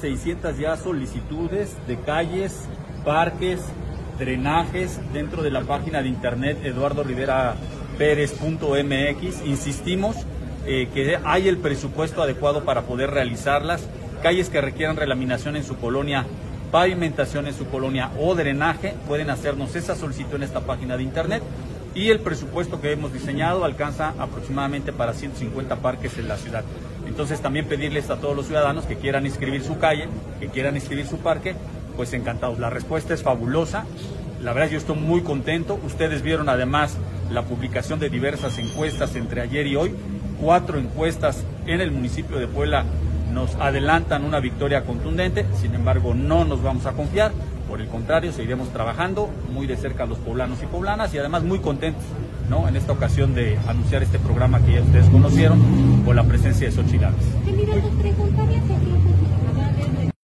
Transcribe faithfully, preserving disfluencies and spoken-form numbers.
seiscientas ya solicitudes de calles, parques, drenajes dentro de la página de internet eduardo rivera pérez punto m x. Insistimos eh, que hay el presupuesto adecuado para poder realizarlas. Calles que requieran relaminación en su colonia, pavimentación en su colonia o drenaje, pueden hacernos esa solicitud en esta página de internet. Y el presupuesto que hemos diseñado alcanza aproximadamente para ciento cincuenta parques en la ciudad. Entonces también pedirles a todos los ciudadanos que quieran inscribir su calle, que quieran inscribir su parque, pues encantados. La respuesta es fabulosa, la verdad yo estoy muy contento. Ustedes vieron además la publicación de diversas encuestas entre ayer y hoy. Cuatro encuestas en el municipio de Puebla nos adelantan una victoria contundente, sin embargo no nos vamos a confiar. Por el contrario, seguiremos trabajando muy de cerca a los poblanos y poblanas y además muy contentos, ¿no?, en esta ocasión de anunciar este programa que ya ustedes conocieron con la presencia de Xochitl Gálvez.